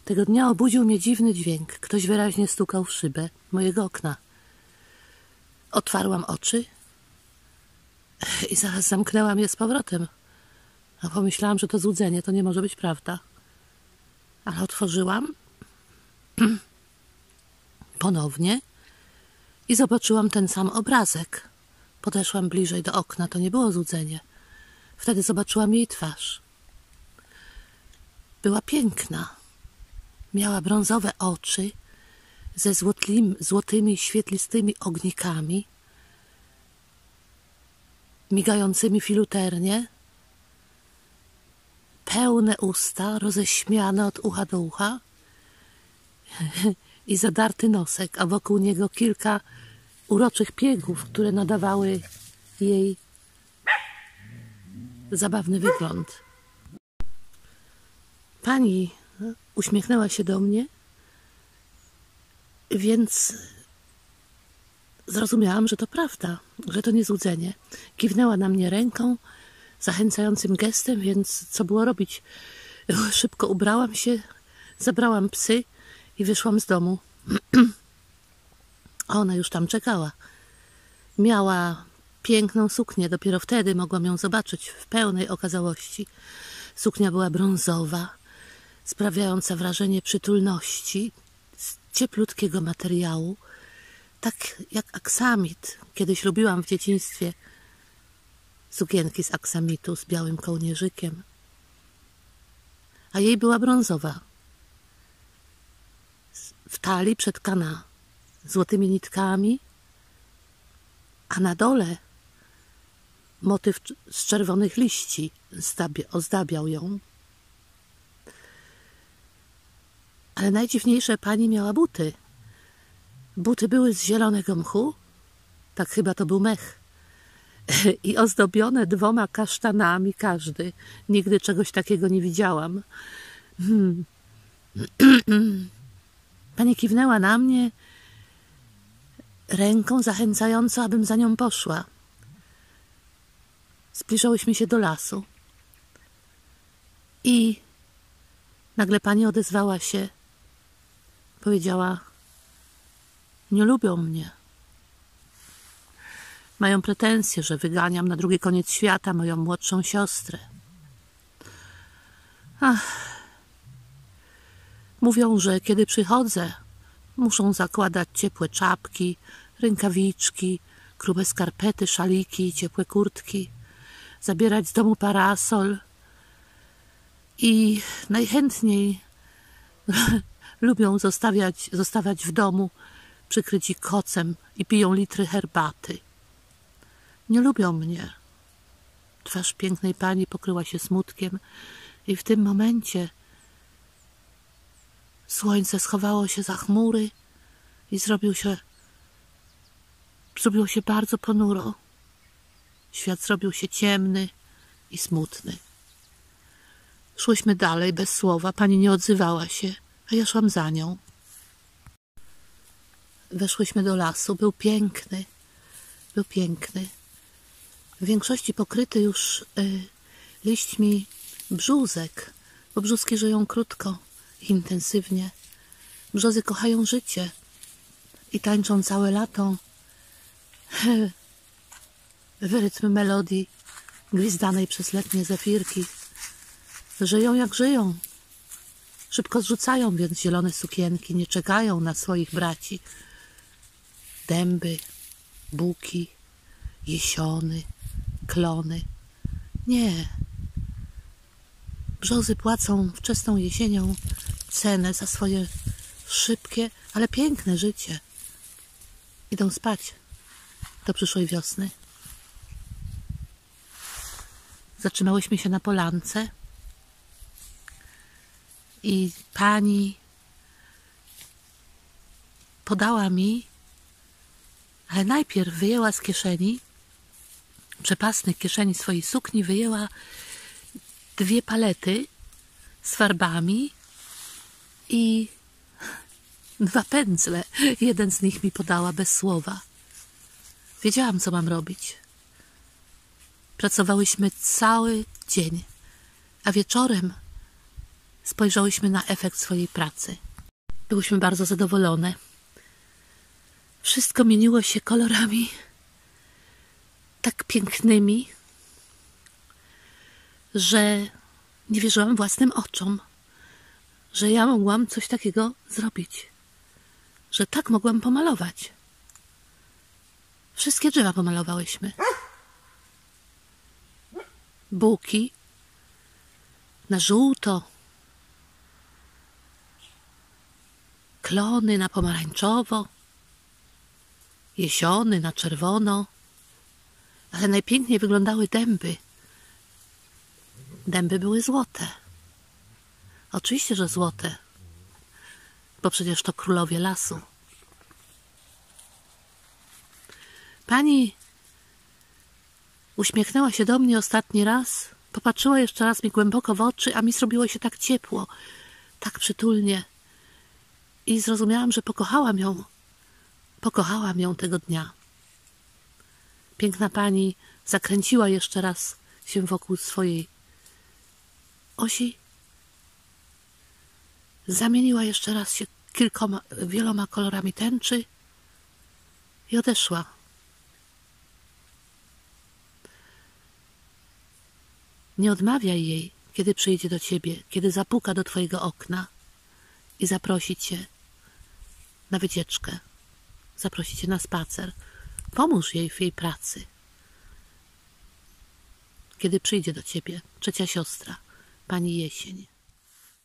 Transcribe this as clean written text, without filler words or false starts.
Tego dnia obudził mnie dziwny dźwięk. Ktoś wyraźnie stukał w szybę mojego okna. Otwarłam oczy i zaraz zamknęłam je z powrotem. A pomyślałam, że to złudzenie, to nie może być prawda. Ale otworzyłam ponownie i zobaczyłam ten sam obrazek. Podeszłam bliżej do okna, to nie było złudzenie. Wtedy zobaczyłam jej twarz. Była piękna. Miała brązowe oczy ze złotymi, świetlistymi ognikami, migającymi filuternie, pełne usta, roześmiane od ucha do ucha i zadarty nosek, a wokół niego kilka uroczych piegów, które nadawały jej zabawny wygląd. Pani uśmiechnęła się do mnie, więc zrozumiałam, że to prawda, że to nie złudzenie. Kiwnęła na mnie ręką, zachęcającym gestem, więc co było robić? Szybko ubrałam się, zabrałam psy i wyszłam z domu. A ona już tam czekała. Miała piękną suknię, dopiero wtedy mogłam ją zobaczyć w pełnej okazałości. Suknia była brązowa, sprawiająca wrażenie przytulności, z cieplutkiego materiału, tak jak aksamit. Kiedyś lubiłam w dzieciństwie sukienki z aksamitu, z białym kołnierzykiem. A jej była brązowa. W talii przetkana złotymi nitkami, a na dole motyw z czerwonych liści ozdabiał ją. Ale najdziwniejsze, pani miała buty. Buty były z zielonego mchu, tak chyba to był mech, i ozdobione 2 kasztanami każdy. Nigdy czegoś takiego nie widziałam. Pani kiwnęła na mnie ręką zachęcająco, abym za nią poszła. Zbliżałyśmy się do lasu i nagle pani odezwała się. Powiedziała: nie lubią mnie. Mają pretensje, że wyganiam na drugi koniec świata moją młodszą siostrę. Mówią, że kiedy przychodzę, muszą zakładać ciepłe czapki, rękawiczki, grube skarpety, szaliki, ciepłe kurtki, zabierać z domu parasol i najchętniej lubią zostawać w domu, przykryci kocem i piją litry herbaty. Nie lubią mnie. Twarz pięknej pani pokryła się smutkiem i w tym momencie słońce schowało się za chmury i zrobiło się bardzo ponuro. Świat zrobił się ciemny i smutny. Szłyśmy dalej bez słowa. Pani nie odzywała się, a ja szłam za nią. Weszłyśmy do lasu. Był piękny. Był piękny. W większości pokryty już liśćmi brzózek, bo brzózki żyją krótko i intensywnie. Brzozy kochają życie i tańczą całe lato w rytm melodii gwizdanej przez letnie zefirki. Żyją jak żyją. Szybko zrzucają więc zielone sukienki, nie czekają na swoich braci. Dęby, buki, jesiony, klony. Nie. Brzozy płacą wczesną jesienią cenę za swoje szybkie, ale piękne życie. Idą spać do przyszłej wiosny. Zatrzymałyśmy się na polance i pani podała mi, ale najpierw wyjęła z kieszeni, przepasnych kieszeni swojej sukni, wyjęła 2 palety z farbami i 2 pędzle. Jeden z nich mi podała bez słowa. Wiedziałam, co mam robić. Pracowałyśmy cały dzień, a wieczorem spojrzałyśmy na efekt swojej pracy. Byłyśmy bardzo zadowolone. Wszystko mieniło się kolorami tak pięknymi, że nie wierzyłam własnym oczom, że ja mogłam coś takiego zrobić, że tak mogłam pomalować. Wszystkie drzewa pomalowałyśmy. Buki na żółto, klony na pomarańczowo, jesiony na czerwono, ale najpiękniej wyglądały dęby. Dęby były złote. Oczywiście, że złote, bo przecież to królowie lasu. Pani uśmiechnęła się do mnie ostatni raz, popatrzyła jeszcze raz mi głęboko w oczy, a mi zrobiło się tak ciepło, tak przytulnie. I zrozumiałam, że pokochałam ją. Pokochałam ją tego dnia. Piękna pani zakręciła jeszcze raz się wokół swojej osi. Zamieniła jeszcze raz się wieloma kolorami tęczy i odeszła. Nie odmawiaj jej, kiedy przyjdzie do ciebie, kiedy zapuka do twojego okna i zaprosi cię na wycieczkę, zaprosi cię na spacer. Pomóż jej w jej pracy. Kiedy przyjdzie do ciebie trzecia siostra, pani Jesień.